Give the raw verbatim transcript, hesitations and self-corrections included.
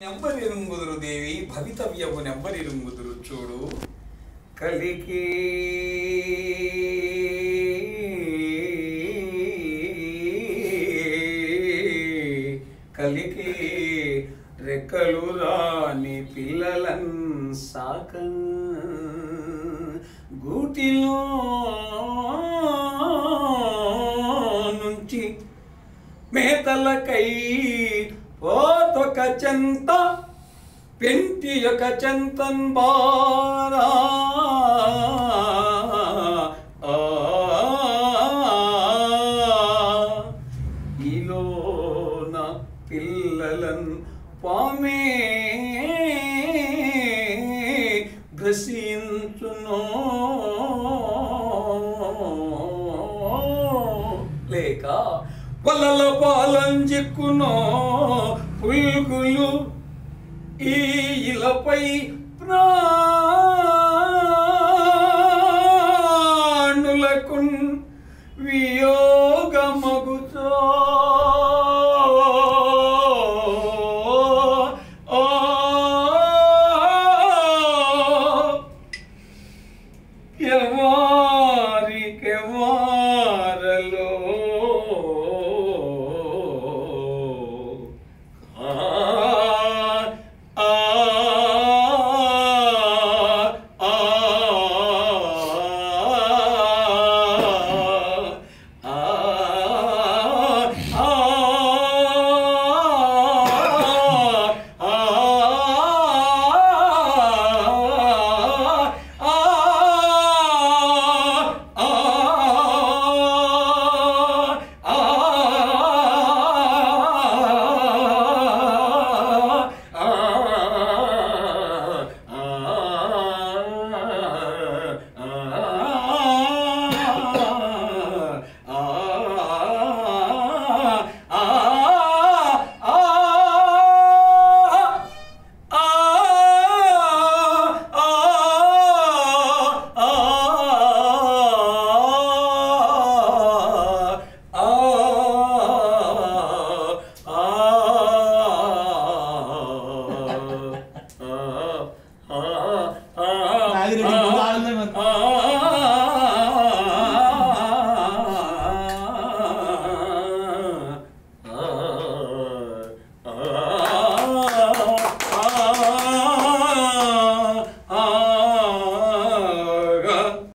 నెంబరిరుంగుదురు దేవి భవితవ్యము నెంబరిరుంగుదురు చూడు కలికి కలికి రెక్కలు రాని పిల్లలన్ సాక గూటిలో నుంచి మేతలకై ఓతొక చెంత పెంటి యొక్క చెంతన్ బారా ఈలోన పిల్లలన్ పామే గ్రసించునో లేక వలల పాలంజిక్కునో పుల్గులు ఈ ఇలపై ప్రా